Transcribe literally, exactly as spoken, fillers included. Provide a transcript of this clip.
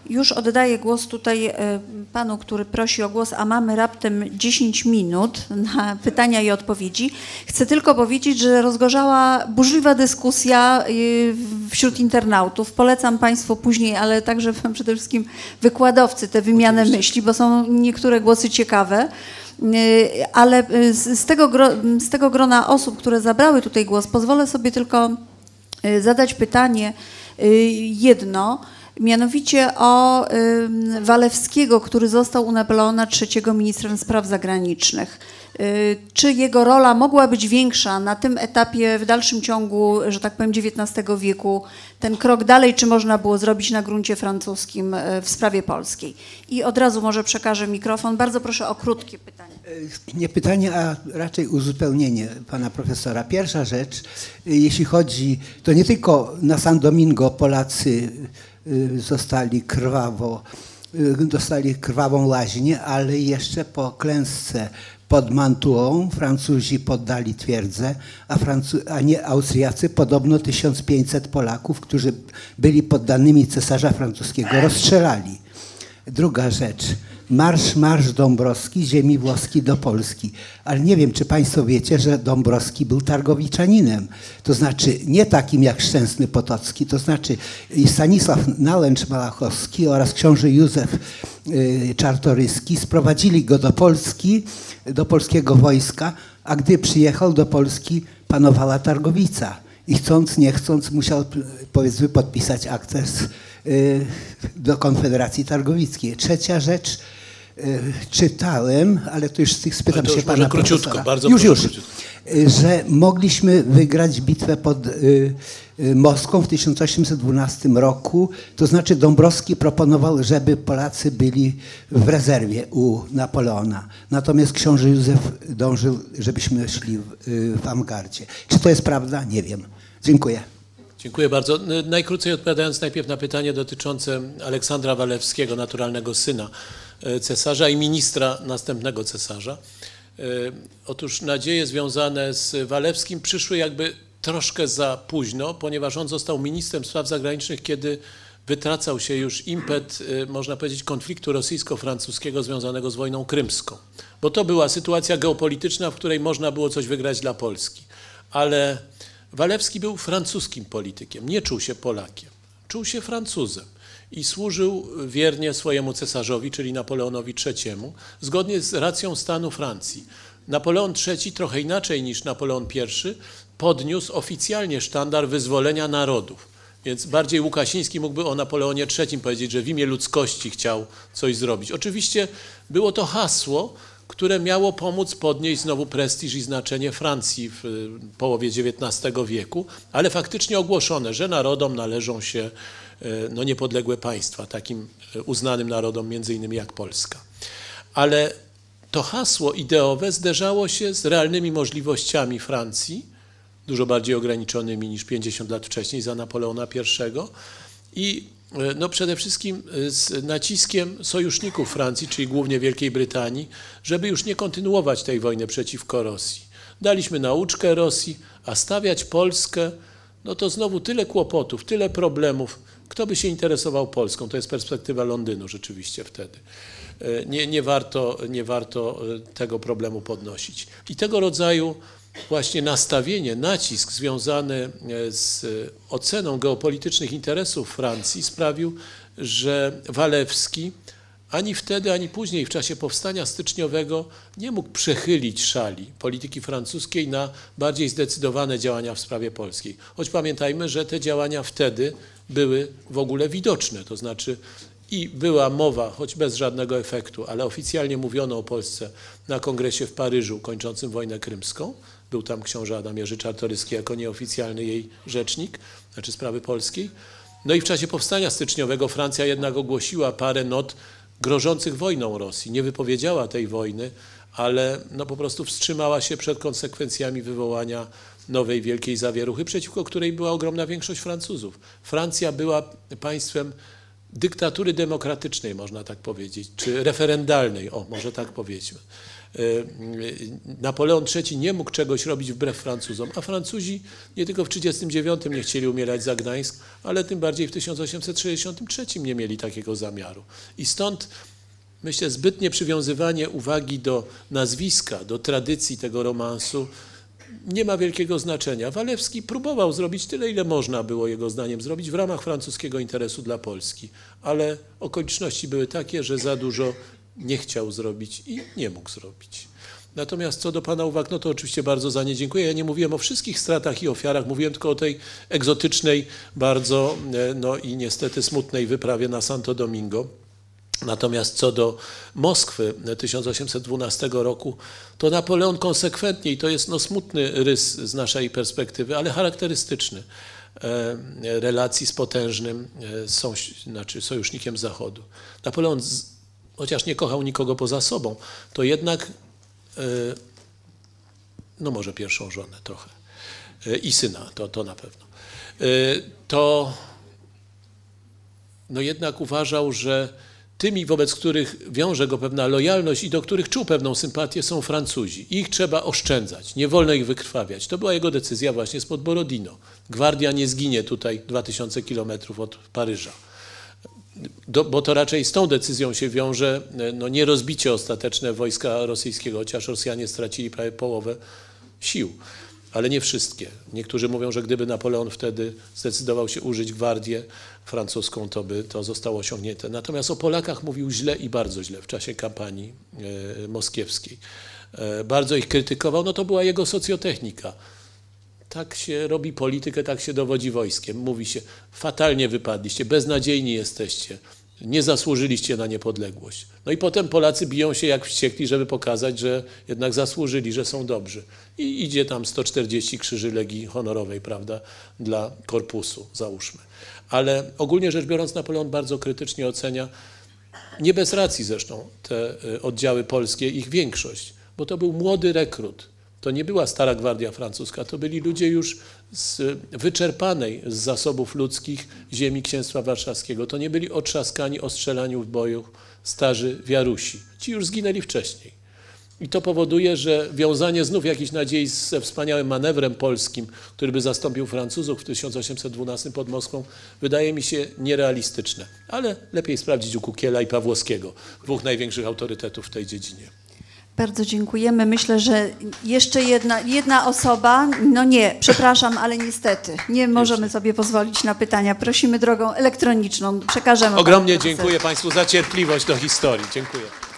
Już oddaję głos tutaj panu, który prosi o głos, a mamy raptem dziesięć minut na pytania i odpowiedzi. Chcę tylko powiedzieć, że rozgorzała burzliwa dyskusja wśród internautów. Polecam państwu później, ale także przede wszystkim wykładowcy tę wymianę Oczywiście. myśli, bo są niektóre głosy ciekawe. Ale z tego, z tego grona osób, które zabrały tutaj głos, pozwolę sobie tylko zadać pytanie jedno, mianowicie o y, Walewskiego, który został u Napoleona trzeciego ministrem spraw zagranicznych. Y, czy jego rola mogła być większa na tym etapie w dalszym ciągu, że tak powiem, dziewiętnastego wieku, ten krok dalej, czy można było zrobić na gruncie francuskim y, w sprawie polskiej? I od razu może przekażę mikrofon. Bardzo proszę o krótkie pytanie. Nie pytanie, a raczej uzupełnienie pana profesora. Pierwsza rzecz, jeśli chodzi, to nie tylko na San Domingo Polacy zostali krwawo, dostali krwawą łaźnię, ale jeszcze po klęsce pod Mantuą Francuzi poddali twierdzę, a, Francu a nie Austriacy podobno tysiąc pięćset Polaków, którzy byli poddanymi cesarza francuskiego, rozstrzelali. Druga rzecz. Marsz, marsz Dąbrowski, ziemi włoskiej do Polski. Ale nie wiem, czy państwo wiecie, że Dąbrowski był targowiczaninem. To znaczy nie takim jak Szczęsny Potocki, to znaczy Stanisław Nałęcz-Malachowski oraz książę Józef y, Czartoryski sprowadzili go do Polski, do polskiego wojska, a gdy przyjechał do Polski, panowała targowica. I chcąc, nie chcąc, musiał, powiedzmy, podpisać akces y, do Konfederacji Targowickiej. Trzecia rzecz, y, czytałem, ale to już z tych spytam się pana króciutko, bardzo już, już, króciutko. że mogliśmy wygrać bitwę pod y, y, Moskwą w tysiąc osiemset dwunastym roku. To znaczy Dąbrowski proponował, żeby Polacy byli w rezerwie u Napoleona. Natomiast książę Józef dążył, żebyśmy szli w, y, w awangardzie. Czy to jest prawda? Nie wiem. Dziękuję. Dziękuję bardzo. Najkrócej odpowiadając najpierw na pytanie dotyczące Aleksandra Walewskiego, naturalnego syna cesarza i ministra następnego cesarza. Otóż nadzieje związane z Walewskim przyszły jakby troszkę za późno, ponieważ on został ministrem spraw zagranicznych, kiedy wytracał się już impet, można powiedzieć, konfliktu rosyjsko-francuskiego związanego z wojną krymską. Bo to była sytuacja geopolityczna, w której można było coś wygrać dla Polski. Ale Walewski był francuskim politykiem, nie czuł się Polakiem, czuł się Francuzem i służył wiernie swojemu cesarzowi, czyli Napoleonowi trzeciemu, zgodnie z racją stanu Francji. Napoleon trzeci, trochę inaczej niż Napoleon pierwszy, podniósł oficjalnie sztandar wyzwolenia narodów. Więc bardziej Łukasiński mógłby o Napoleonie trzecim powiedzieć, że w imię ludzkości chciał coś zrobić. Oczywiście było to hasło, które miało pomóc podnieść znowu prestiż i znaczenie Francji w połowie dziewiętnastego wieku, ale faktycznie ogłoszone, że narodom należą się no, niepodległe państwa, takim uznanym narodom między innymi jak Polska. Ale to hasło ideowe zderzało się z realnymi możliwościami Francji, dużo bardziej ograniczonymi niż pięćdziesiąt lat wcześniej za Napoleona pierwszego i no przede wszystkim z naciskiem sojuszników Francji, czyli głównie Wielkiej Brytanii, żeby już nie kontynuować tej wojny przeciwko Rosji. Daliśmy nauczkę Rosji, a stawiać Polskę, no to znowu tyle kłopotów, tyle problemów. Kto by się interesował Polską? To jest perspektywa Londynu rzeczywiście wtedy. Nie, nie warto, nie warto tego problemu podnosić. I tego rodzaju właśnie nastawienie, nacisk związany z oceną geopolitycznych interesów Francji sprawił, że Walewski ani wtedy, ani później w czasie powstania styczniowego nie mógł przechylić szali polityki francuskiej na bardziej zdecydowane działania w sprawie polskiej. Choć pamiętajmy, że te działania wtedy były w ogóle widoczne, to znaczy i była mowa, choć bez żadnego efektu, ale oficjalnie mówiono o Polsce na kongresie w Paryżu kończącym wojnę krymską. Był tam książę Adam Jerzy Czartoryski jako nieoficjalny jej rzecznik, znaczy sprawy polskiej. No i w czasie powstania styczniowego Francja jednak ogłosiła parę not grożących wojną Rosji. Nie wypowiedziała tej wojny, ale no po prostu wstrzymała się przed konsekwencjami wywołania nowej wielkiej zawieruchy, przeciwko której była ogromna większość Francuzów. Francja była państwem dyktatury demokratycznej, można tak powiedzieć, czy referendalnej, o, może tak powiedzmy. Napoleon trzeci nie mógł czegoś robić wbrew Francuzom, a Francuzi nie tylko w tysiąc dziewięćset trzydziestym dziewiątym nie chcieli umierać za Gdańsk, ale tym bardziej w tysiąc osiemset sześćdziesiątym trzecim nie mieli takiego zamiaru. I stąd, myślę, zbytnie przywiązywanie uwagi do nazwiska, do tradycji tego romansu nie ma wielkiego znaczenia. Walewski próbował zrobić tyle, ile można było jego zdaniem zrobić w ramach francuskiego interesu dla Polski, ale okoliczności były takie, że za dużo nie chciał zrobić i nie mógł zrobić. Natomiast co do pana uwag, no to oczywiście bardzo za nie dziękuję. Ja nie mówiłem o wszystkich stratach i ofiarach, mówiłem tylko o tej egzotycznej, bardzo no i niestety smutnej wyprawie na Santo Domingo. Natomiast co do Moskwy tysiąc osiemset dwunastego roku, to Napoleon konsekwentnie, i to jest no smutny rys z naszej perspektywy, ale charakterystyczny, relacji z potężnym znaczy sojusznikiem Zachodu. Napoleon, chociaż nie kochał nikogo poza sobą, to jednak, no może pierwszą żonę trochę i syna, to, to na pewno, to no jednak uważał, że tymi, wobec których wiąże go pewna lojalność i do których czuł pewną sympatię, są Francuzi. Ich trzeba oszczędzać, nie wolno ich wykrwawiać. To była jego decyzja właśnie spod Borodino. Gwardia nie zginie tutaj dwa tysiące kilometrów od Paryża. Do, bo to raczej z tą decyzją się wiąże no, nie rozbicie ostateczne wojska rosyjskiego, chociaż Rosjanie stracili prawie połowę sił, ale nie wszystkie. Niektórzy mówią, że gdyby Napoleon wtedy zdecydował się użyć gwardię francuską, to by to zostało osiągnięte. Natomiast o Polakach mówił źle i bardzo źle w czasie kampanii e, moskiewskiej. E, bardzo ich krytykował, no to była jego socjotechnika. Tak się robi politykę, tak się dowodzi wojskiem. Mówi się, fatalnie wypadliście, beznadziejni jesteście, nie zasłużyliście na niepodległość. No i potem Polacy biją się jak wściekli, żeby pokazać, że jednak zasłużyli, że są dobrzy. I idzie tam sto czterdzieści krzyży Legii Honorowej, prawda, dla korpusu, załóżmy. Ale ogólnie rzecz biorąc, Napoleon bardzo krytycznie ocenia, nie bez racji zresztą, te oddziały polskie, ich większość, bo to był młody rekrut. To nie była stara gwardia francuska, to byli ludzie już z wyczerpanej z zasobów ludzkich ziemi Księstwa Warszawskiego. To nie byli otrzaskani, ostrzelani w boju starzy wiarusi. Ci już zginęli wcześniej. I to powoduje, że wiązanie znów jakiejś nadziei ze wspaniałym manewrem polskim, który by zastąpił Francuzów w tysiąc osiemset dwunastym pod Moskwą, wydaje mi się nierealistyczne. Ale lepiej sprawdzić u Kukiela i Pawłowskiego, dwóch największych autorytetów w tej dziedzinie. Bardzo dziękujemy. Myślę, że jeszcze jedna, jedna osoba, no nie, przepraszam, ale niestety nie możemy sobie pozwolić na pytania. Prosimy drogą elektroniczną, przekażemy. Ogromnie dziękuję Państwu za cierpliwość do historii. Dziękuję.